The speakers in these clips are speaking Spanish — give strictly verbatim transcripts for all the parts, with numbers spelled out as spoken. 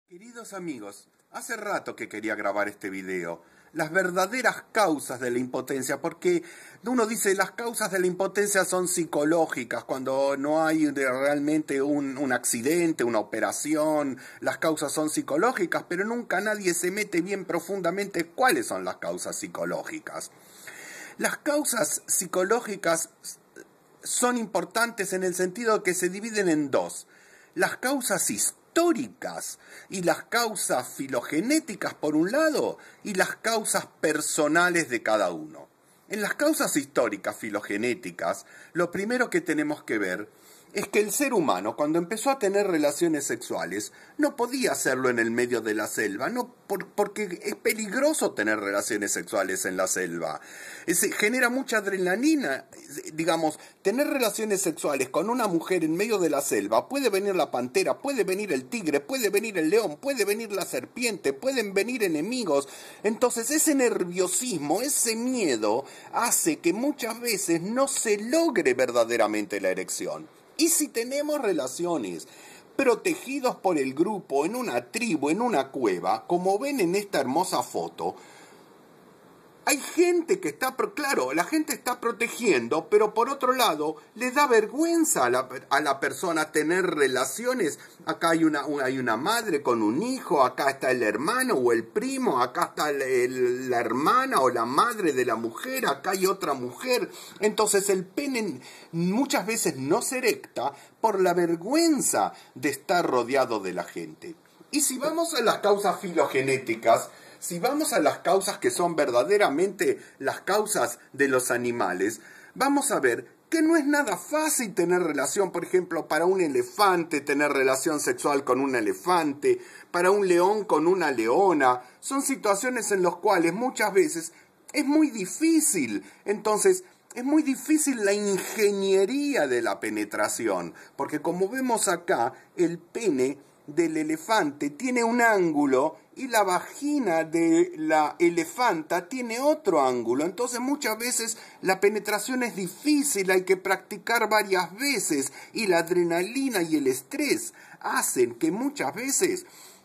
Queridos amigos, hace rato que quería grabar este video. Las verdaderas causas de la impotencia, porque uno dice las causas de la impotencia son psicológicas, cuando no hay de realmente un, un accidente, una operación, las causas son psicológicas, pero nunca nadie se mete bien profundamente cuáles son las causas psicológicas. Las causas psicológicas son importantes en el sentido de que se dividen en dos. Las causas históricas históricas y las causas filogenéticas por un lado y las causas personales de cada uno. En las causas históricas filogenéticas, lo primero que tenemos que ver es que el ser humano, cuando empezó a tener relaciones sexuales, no podía hacerlo en el medio de la selva, no por, porque es peligroso tener relaciones sexuales en la selva. Es, genera mucha adrenalina, digamos, tener relaciones sexuales con una mujer en medio de la selva, puede venir la pantera, puede venir el tigre, puede venir el león, puede venir la serpiente, pueden venir enemigos. Entonces ese nerviosismo, ese miedo, hace que muchas veces no se logre verdaderamente la erección. Y si tenemos relaciones protegidos por el grupo, en una tribu, en una cueva, como ven en esta hermosa foto, hay gente que está, claro, la gente está protegiendo, pero por otro lado, le da vergüenza a la, a la persona tener relaciones. Acá hay una, hay una madre con un hijo, acá está el hermano o el primo, acá está el, el, la hermana o la madre de la mujer, acá hay otra mujer. Entonces el pene muchas veces no se erecta por la vergüenza de estar rodeado de la gente. Y si vamos a las causas filogenéticas, si vamos a las causas que son verdaderamente las causas de los animales, vamos a ver que no es nada fácil tener relación, por ejemplo, para un elefante tener relación sexual con un elefante, para un león con una leona. Son situaciones en las cuales muchas veces es muy difícil. Entonces, es muy difícil la ingeniería de la penetración, porque como vemos acá, el pene del elefante tiene un ángulo y la vagina de la elefanta tiene otro ángulo. Entonces muchas veces la penetración es difícil, hay que practicar varias veces y la adrenalina y el estrés hacen que muchas veces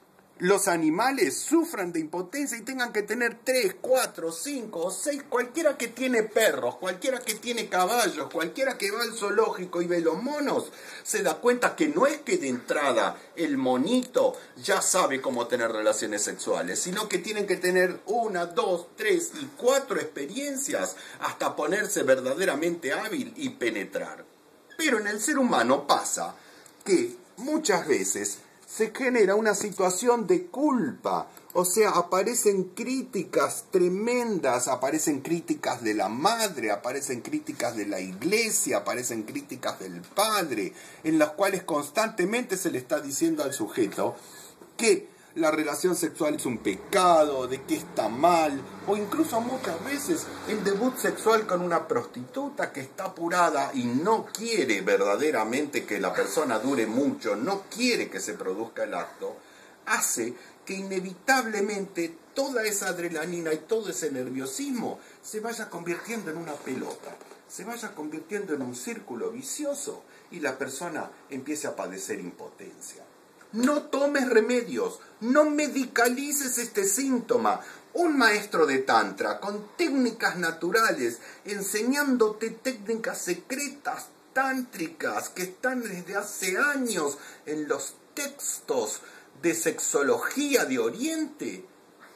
los animales sufran de impotencia y tengan que tener tres, cuatro, cinco o seis, cualquiera que tiene perros, cualquiera que tiene caballos, cualquiera que va al zoológico y ve los monos, se da cuenta que no es que de entrada el monito ya sabe cómo tener relaciones sexuales, sino que tienen que tener una, dos, tres y cuatro experiencias hasta ponerse verdaderamente hábil y penetrar. Pero en el ser humano pasa que muchas veces se genera una situación de culpa, o sea, aparecen críticas tremendas, aparecen críticas de la madre, aparecen críticas de la iglesia, aparecen críticas del padre, en las cuales constantemente se le está diciendo al sujeto que la relación sexual es un pecado, de que está mal, o incluso muchas veces el debut sexual con una prostituta que está apurada y no quiere verdaderamente que la persona dure mucho, no quiere que se produzca el acto, hace que inevitablemente toda esa adrenalina y todo ese nerviosismo se vaya convirtiendo en una pelota, se vaya convirtiendo en un círculo vicioso y la persona empiece a padecer impotencia. No tomes remedios, no medicalices este síntoma. Un maestro de tantra con técnicas naturales, enseñándote técnicas secretas tántricas que están desde hace años en los textos de sexología de Oriente.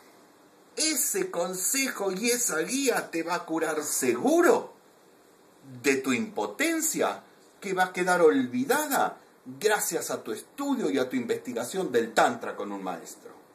Ese consejo y esa guía te va a curar seguro de tu impotencia, que va a quedar olvidada gracias a tu estudio y a tu investigación del Tantra con un maestro.